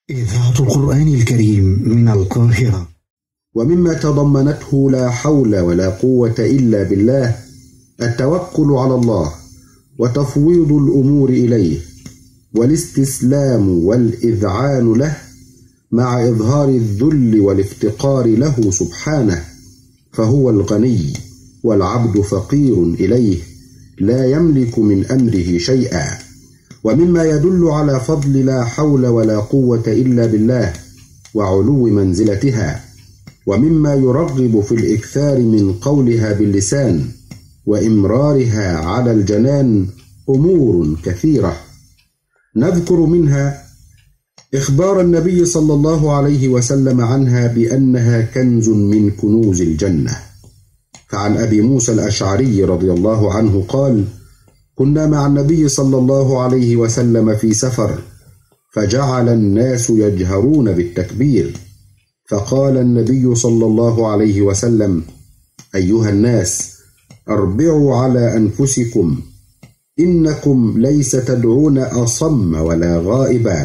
إذاعة القرآن الكريم من القاهرة. ومما تضمنته لا حول ولا قوة إلا بالله التوكل على الله وتفويض الأمور إليه والاستسلام والإذعان له مع إظهار الذل والافتقار له سبحانه، فهو الغني والعبد فقير إليه لا يملك من أمره شيئا. ومما يدل على فضل لا حول ولا قوة إلا بالله وعلو منزلتها، ومما يرغب في الإكثار من قولها باللسان وإمرارها على الجنان أمور كثيرة، نذكر منها إخبار النبي صلى الله عليه وسلم عنها بأنها كنز من كنوز الجنة. فعن أبي موسى الأشعري رضي الله عنه قال: كنا مع النبي صلى الله عليه وسلم في سفر، فجعل الناس يجهرون بالتكبير، فقال النبي صلى الله عليه وسلم: أيها الناس، أربعوا على أنفسكم، إنكم ليس تدعون أصم ولا غائبا،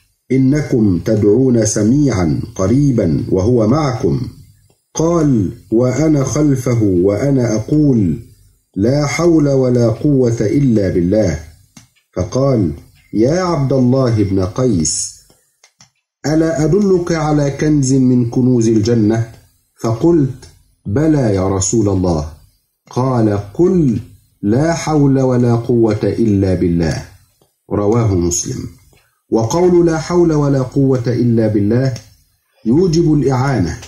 إنكم تدعون سميعا قريبا وهو معكم. قال: وأنا خلفه وأنا أقول: لا حول ولا قوة إلا بالله. فقال: يا عبد الله بن قيس، ألا أدلك على كنز من كنوز الجنة؟ فقلت: بلى يا رسول الله. قال: قل: لا حول ولا قوة إلا بالله. رواه مسلم. وقول لا حول ولا قوة إلا بالله يوجب الإعانة،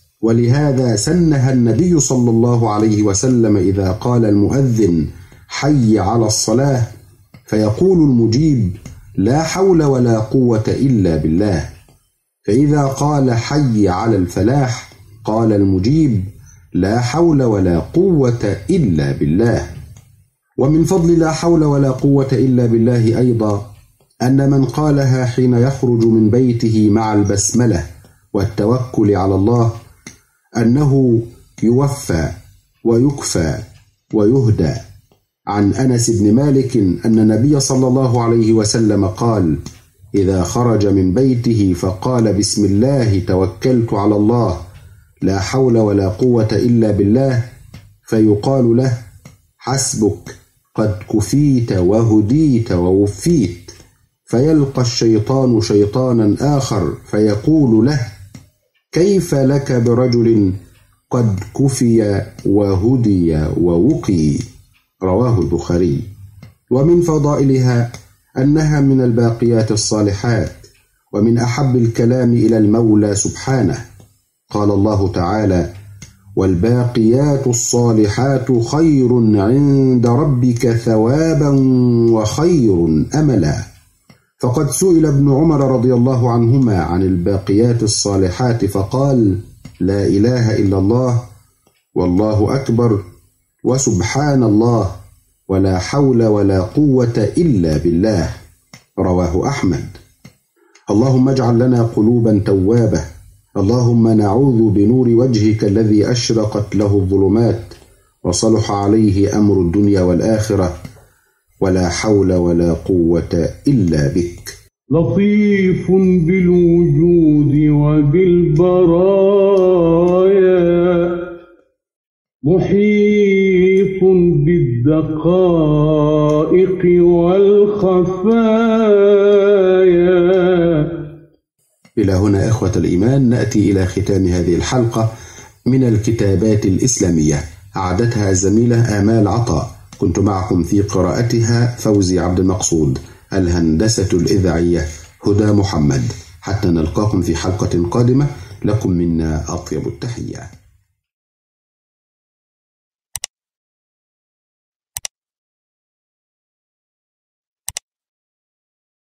ولهذا سنها النبي صلى الله عليه وسلم إذا قال المؤذن: حي على الصلاة، فيقول المجيب: لا حول ولا قوة إلا بالله. فإذا قال: حي على الفلاح، قال المجيب: لا حول ولا قوة إلا بالله. ومن فضل لا حول ولا قوة إلا بالله أيضا أن من قالها حين يخرج من بيته مع البسملة والتوكل على الله أنه يوفى ويكفى ويهدى. عن أنس بن مالك أن النبي صلى الله عليه وسلم قال: إذا خرج من بيته فقال: بسم الله توكلت على الله، لا حول ولا قوة إلا بالله، فيقال له: حسبك، قد كفيت وهديت ووفيت. فيلقى الشيطان شيطانا آخر فيقول له: كيف لك برجل قد كفي وهدي ووقي؟ رواه البخاري. ومن فضائلها أنها من الباقيات الصالحات ومن أحب الكلام إلى المولى سبحانه. قال الله تعالى: والباقيات الصالحات خير عند ربك ثوابا وخير أملا. فقد سئل ابن عمر رضي الله عنهما عن الباقيات الصالحات فقال: لا إله إلا الله، والله أكبر، وسبحان الله، ولا حول ولا قوة إلا بالله. رواه أحمد. اللهم اجعل لنا قلوبا توابة، اللهم نعوذ بنور وجهك الذي أشرقت له الظلمات وصلح عليه أمر الدنيا والآخرة، ولا حول ولا قوة إلا بك. لطيف بالوجود وبالبرايا، محيط بالدقائق والخفايا. إلى هنا إخوة الإيمان نأتي إلى ختام هذه الحلقة من الكتابات الإسلامية، أعدتها الزميلة آمال عطاء، كنت معكم في قراءتها فوزي عبد المقصود، الهندسة الإذاعية هدى محمد. حتى نلقاكم في حلقة قادمة، لكم منا أطيب التحية.